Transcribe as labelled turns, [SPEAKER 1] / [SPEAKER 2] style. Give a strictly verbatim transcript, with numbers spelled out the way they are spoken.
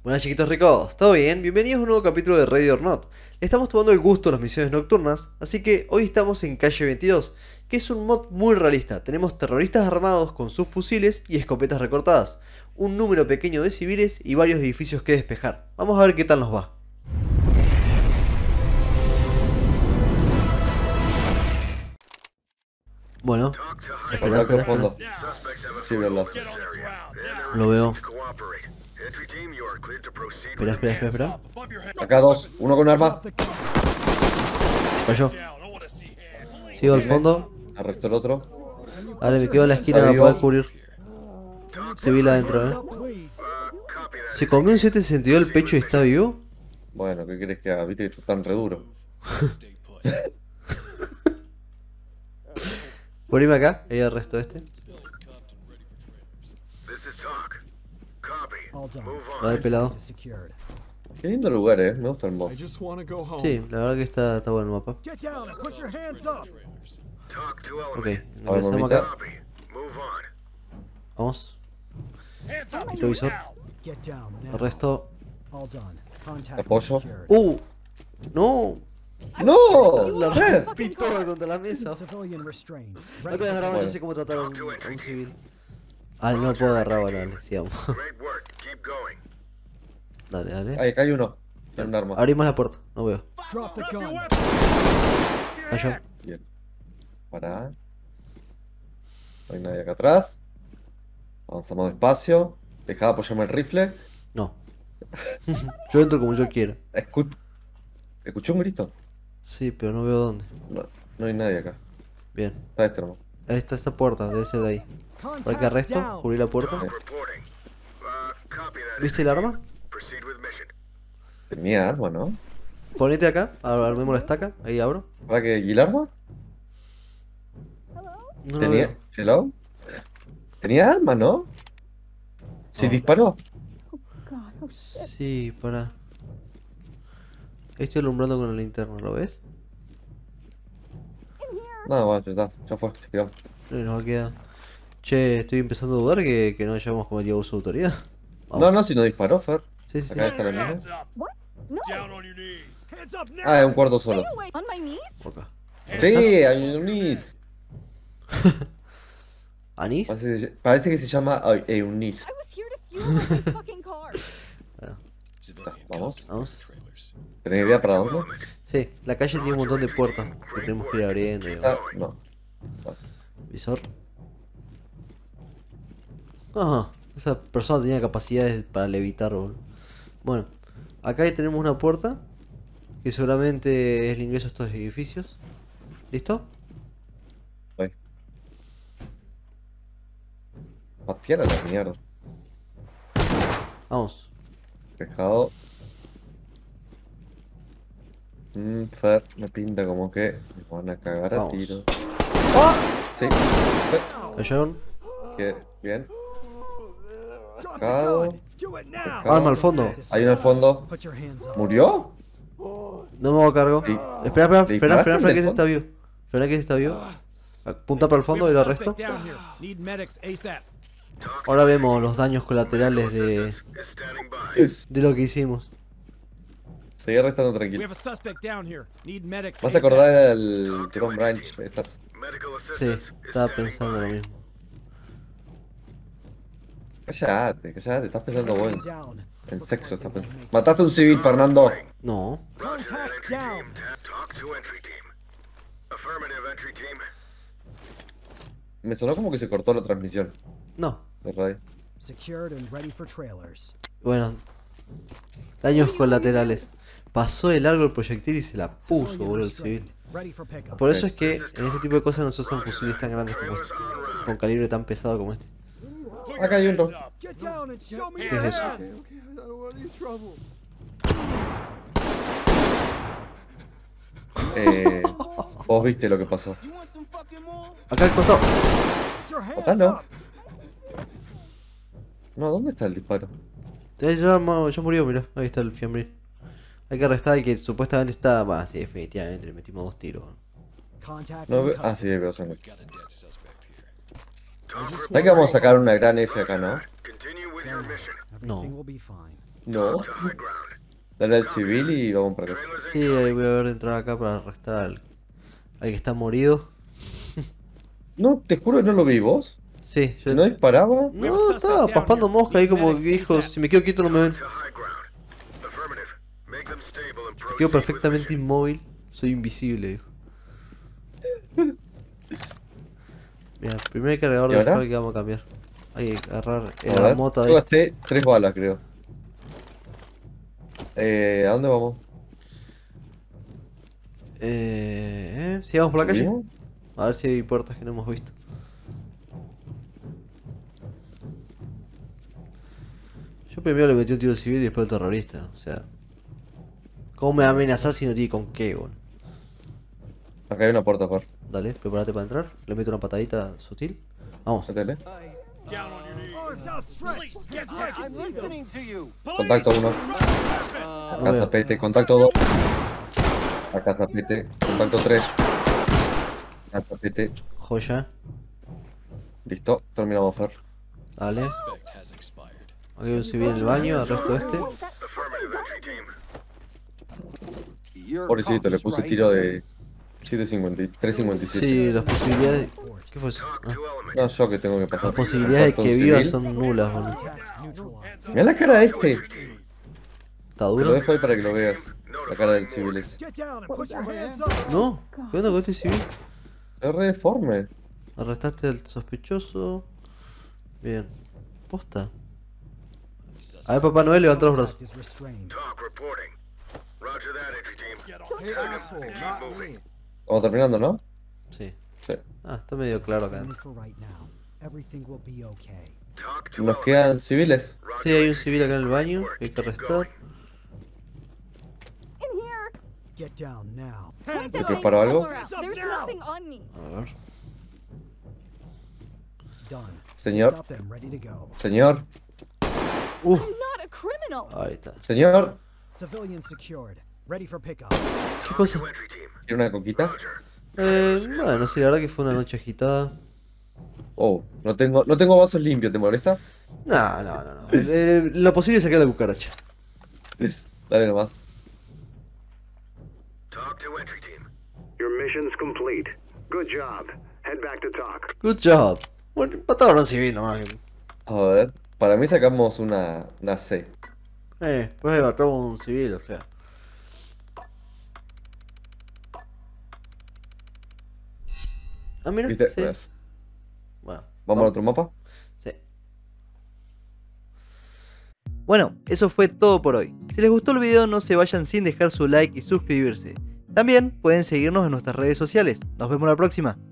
[SPEAKER 1] Buenas chiquitos ricos, ¿todo bien? Bienvenidos a un nuevo capítulo de Ready or Not. Le estamos tomando el gusto a las misiones nocturnas, así que hoy estamos en Calle veintidós, que es un mod muy realista. Tenemos terroristas armados con sus fusiles y escopetas recortadas, un número pequeño de civiles y varios edificios que despejar. Vamos a ver qué tal nos va. Bueno, espera, espera,
[SPEAKER 2] fondo.
[SPEAKER 1] espera.
[SPEAKER 2] Sí, verlas.
[SPEAKER 1] Lo veo. Espera, espera, espera, espera.
[SPEAKER 2] Acá dos, uno con arma.
[SPEAKER 1] Cayó. Sigo al fondo.
[SPEAKER 2] Arrestó el otro.
[SPEAKER 1] Dale, me quedo en la esquina para poder cubrir. Civil adentro, eh. ¿Se comió un siete sesenta y dos el pecho y está vivo?
[SPEAKER 2] Bueno, ¿qué querés que haga? Viste que esto es tan re duro.
[SPEAKER 1] Poneme acá, ahí el resto de este. Va de pelado.
[SPEAKER 2] Qué lindo lugar, eh. Me gusta el mod.
[SPEAKER 1] Sí, la verdad que está, está bueno el mapa. Ok, regresamos acá. Vamos. Retrovisor. El resto.
[SPEAKER 2] Apoyo.
[SPEAKER 1] ¡Uh! ¡No!
[SPEAKER 2] ¡No!
[SPEAKER 1] La
[SPEAKER 2] red.
[SPEAKER 1] pistola contra la mesa. No te agarraba,
[SPEAKER 2] Bueno.
[SPEAKER 1] yo sé cómo tratar a un, a un civil. Ah, no puedo agarrar ahora, dale, sigamos. Dale, dale.
[SPEAKER 2] Ahí, acá hay uno. Tiene un arma.
[SPEAKER 1] Abrimos la puerta, no veo. Cayó.
[SPEAKER 2] Bien. Pará. No hay nadie acá atrás. Avanzamos despacio. Dejá de apoyarme el rifle.
[SPEAKER 1] No. Yo entro como yo quiera.
[SPEAKER 2] Escu... ¿Escuché un grito?
[SPEAKER 1] Sí, pero no veo dónde.
[SPEAKER 2] No, no hay nadie acá.
[SPEAKER 1] Bien.
[SPEAKER 2] Está este hermano.
[SPEAKER 1] Ahí está esta puerta, debe ser de ahí. Por aquí arresto, cubrí la puerta. ¿Viste el arma?
[SPEAKER 2] Tenía arma, ¿no?
[SPEAKER 1] Ponete acá, ar- armemos la estaca, ahí abro.
[SPEAKER 2] ¿Para qué? ¿Y el arma?
[SPEAKER 1] No lo
[SPEAKER 2] ¿Tenía?
[SPEAKER 1] veo.
[SPEAKER 2] ¿Hello? Tenía arma, ¿no? ¿Se
[SPEAKER 1] No.
[SPEAKER 2] disparó?
[SPEAKER 1] Sí, pará. Estoy alumbrando con la linterna, ¿lo ves?
[SPEAKER 2] No, bueno, ya está, ya fue, sigamos.
[SPEAKER 1] No, nos va a quedar. Che, estoy empezando a dudar que, que no hayamos cometido abuso de autoridad.
[SPEAKER 2] No,
[SPEAKER 1] Vamos.
[SPEAKER 2] no, si no disparó, Fer.
[SPEAKER 1] Sí, sí, sí.
[SPEAKER 2] Acá está la misma.
[SPEAKER 3] What? No. Down on your knees. Hands up now.
[SPEAKER 2] Ah, es un cuarto solo.
[SPEAKER 3] On my knees?
[SPEAKER 1] Por acá.
[SPEAKER 2] Sí, hay un Eunice.
[SPEAKER 1] ¿Anís?
[SPEAKER 2] Parece, que se- parece que se llama ay, Eunice.
[SPEAKER 3] I was here to fuel up my fucking car.
[SPEAKER 2] Vamos.
[SPEAKER 1] Vamos.
[SPEAKER 2] ¿Tenés idea para dónde?
[SPEAKER 1] Sí, la calle tiene un montón de puertas que tenemos que ir abriendo. y-
[SPEAKER 2] Ah, no.
[SPEAKER 1] Visor. Ajá, esa persona tenía capacidades para levitar, boludo. Bueno, acá ahí tenemos una puerta que seguramente es el ingreso a estos edificios. ¿Listo?
[SPEAKER 2] Ahí. Patear a la mierda.
[SPEAKER 1] Vamos.
[SPEAKER 2] Dejado. Mmm, Fer, me pinta como que me van a cagar a
[SPEAKER 1] Vamos.
[SPEAKER 2] tiro. Sí. Fer,
[SPEAKER 1] ¿Cayeron?
[SPEAKER 2] que bien. Dejado. Dejado.
[SPEAKER 1] Arma al fondo.
[SPEAKER 2] Hay uno al fondo. ¿Murió?
[SPEAKER 1] No me hago cargo.
[SPEAKER 2] Sí.
[SPEAKER 1] Espera, espera,
[SPEAKER 2] ¿Le
[SPEAKER 1] espera, espera,
[SPEAKER 2] disparaste
[SPEAKER 1] espera que
[SPEAKER 2] del
[SPEAKER 1] este
[SPEAKER 2] fondo?
[SPEAKER 1] está vivo. Espera que este está vivo. Apunta para el fondo y lo arresto. Ahora vemos los daños colaterales de, de lo que hicimos.
[SPEAKER 2] Seguí arrestando tranquilo. Vas a acordar del Tron Branch. Estás...
[SPEAKER 1] Sí, estaba pensando lo mismo.
[SPEAKER 2] Cállate, cállate, estás pensando vos en, en sexo. Estás pensando. Mataste a un civil, Fernando.
[SPEAKER 1] No.
[SPEAKER 2] Me sonó como que se cortó la transmisión
[SPEAKER 1] No.
[SPEAKER 2] de radio.
[SPEAKER 1] Bueno. Daños colaterales. Pasó de largo el proyectil y se la puso, boludo, el civil. Por eso es que en este tipo de cosas no se usan fusiles tan grandes como este. Con calibre tan pesado como este.
[SPEAKER 2] Acá hay uno.
[SPEAKER 1] ¿Qué es eso?
[SPEAKER 2] Eh, vos viste lo que pasó.
[SPEAKER 1] Acá al costado.
[SPEAKER 2] Acá no. No, ¿dónde está el disparo?
[SPEAKER 1] Eh, Ya, ma- ya murió, mirá. Ahí está el fiambril. Hay que arrestar al que supuestamente está. Va, sí, definitivamente le metimos dos tiros.
[SPEAKER 2] No ve- Ah, sí, veo sangre. ¿Sabes que vamos a sacar una gran F acá, no?
[SPEAKER 1] No.
[SPEAKER 2] No. Dale al civil y vamos para acá.
[SPEAKER 1] Sí, ahí voy a ver de entrar acá para arrestar al, al que está morido.
[SPEAKER 2] No, te juro que no lo vi, ¿vos?
[SPEAKER 1] Sí, yo...
[SPEAKER 2] Si no disparaba.
[SPEAKER 1] No, estaba paspando mosca ahí como que dijo, si me quedo quieto no me ven. Quedo perfectamente inmóvil, soy invisible, dijo. Mira, el primer cargador
[SPEAKER 2] ¿Y
[SPEAKER 1] de
[SPEAKER 2] ahora?
[SPEAKER 1] fuel que vamos a cambiar. Hay que agarrar
[SPEAKER 2] A
[SPEAKER 1] la
[SPEAKER 2] ver,
[SPEAKER 1] mota
[SPEAKER 2] yo
[SPEAKER 1] ahí.
[SPEAKER 2] gasté tres balas, creo. Eh, ¿a dónde vamos?
[SPEAKER 1] Eh, eh, sigamos por la calle.
[SPEAKER 2] ¿Subimos?
[SPEAKER 1] A ver si hay puertas que no hemos visto. Yo primero le metí un tiro al civil y después al terrorista. O sea, ¿cómo me va a amenazar si no tiene con qué, bueno?
[SPEAKER 2] Acá hay una puerta, por.
[SPEAKER 1] Dale, prepárate para entrar. Le meto una patadita sutil. Vamos.
[SPEAKER 2] Métele.
[SPEAKER 4] Down on your knees. Police, get back.
[SPEAKER 3] I'm listening to you.
[SPEAKER 2] Contacto uno.
[SPEAKER 1] No
[SPEAKER 2] Acá
[SPEAKER 1] veo.
[SPEAKER 2] zapete, contacto dos. Acá zapete, contacto tres. Acá zapete.
[SPEAKER 1] Joya.
[SPEAKER 2] Listo, terminamos, Fer.
[SPEAKER 1] Dale.
[SPEAKER 4] Suspect has expired.
[SPEAKER 1] Aquí hay un civil en el baño, arresto este.
[SPEAKER 2] Pobrecito, le puse tiro de siete cincuenta y tres cincuenta y siete.
[SPEAKER 1] Sí, las posibilidades... ¿Qué fue eso? Ah,
[SPEAKER 2] No, yo que tengo que pasar.
[SPEAKER 1] las posibilidades de
[SPEAKER 2] Contacto
[SPEAKER 1] que viva
[SPEAKER 2] civil.
[SPEAKER 1] son nulas, bueno.
[SPEAKER 2] Mirá la cara de este.
[SPEAKER 1] ¿Está
[SPEAKER 2] Te lo
[SPEAKER 1] duro?
[SPEAKER 2] dejo ahí para que lo veas. La cara del civil ese.
[SPEAKER 5] Get down and put your hands up.
[SPEAKER 1] No, ¿qué onda con este civil?
[SPEAKER 2] Es re deforme.
[SPEAKER 1] Arrestaste al sospechoso. Bien. Posta. A ver, Papá Noel, levanta los brazos.
[SPEAKER 5] Is restrained.
[SPEAKER 6] Talk reporting. Roger that, entry team.
[SPEAKER 4] Get on.
[SPEAKER 5] Hey, asshole, not me.
[SPEAKER 2] Vamos terminando, ¿no?
[SPEAKER 1] Sí.
[SPEAKER 2] Sí.
[SPEAKER 1] Ah, está medio claro acá.
[SPEAKER 5] Only for right now. Everything will be okay.
[SPEAKER 6] Talk to
[SPEAKER 2] Nos
[SPEAKER 6] all.
[SPEAKER 2] quedan civiles.
[SPEAKER 6] Roger
[SPEAKER 1] Sí, hay un
[SPEAKER 6] that.
[SPEAKER 1] civil acá en el baño que hay que
[SPEAKER 6] Keep
[SPEAKER 1] arrestar.
[SPEAKER 6] going.
[SPEAKER 3] In here.
[SPEAKER 5] Get down now.
[SPEAKER 3] Point
[SPEAKER 2] ¿Te
[SPEAKER 3] the
[SPEAKER 2] preparo
[SPEAKER 3] thing
[SPEAKER 2] algo?
[SPEAKER 3] somewhere else. There's nothing on me.
[SPEAKER 1] A ver.
[SPEAKER 5] Done.
[SPEAKER 2] Señor.
[SPEAKER 5] Stop them, ready to go.
[SPEAKER 2] Señor.
[SPEAKER 1] Uf.
[SPEAKER 3] I'm not a criminal.
[SPEAKER 1] Ahí está.
[SPEAKER 2] Señor.
[SPEAKER 5] Civilian secured. Ready for pickup.
[SPEAKER 1] ¿Qué cosa?
[SPEAKER 6] Entry team.
[SPEAKER 2] ¿Quiere una coquita?
[SPEAKER 6] Roger.
[SPEAKER 1] Eh, bueno, sí, la verdad que fue una noche agitada.
[SPEAKER 2] Oh, no tengo, no tengo vasos limpios, ¿te molesta?
[SPEAKER 1] No, no, no, no. Eh, lo posible es sacar la cucaracha.
[SPEAKER 2] Dale nomás.
[SPEAKER 6] Talk to entry team.
[SPEAKER 7] Your mission's complete. Good job. Head back to talk.
[SPEAKER 1] Good job. Bueno, mataron a un civil nomás.
[SPEAKER 2] A ver. Para mí sacamos una, una C.
[SPEAKER 1] Eh, pues matamos a un civil, o sea. Ah, mira.
[SPEAKER 2] ¿Viste?
[SPEAKER 1] Sí.
[SPEAKER 2] Pues,
[SPEAKER 1] Bueno.
[SPEAKER 2] ¿Vamos al otro mapa?
[SPEAKER 1] Sí. Bueno, eso fue todo por hoy. Si les gustó el video no se vayan sin dejar su like y suscribirse. También pueden seguirnos en nuestras redes sociales. Nos vemos la próxima.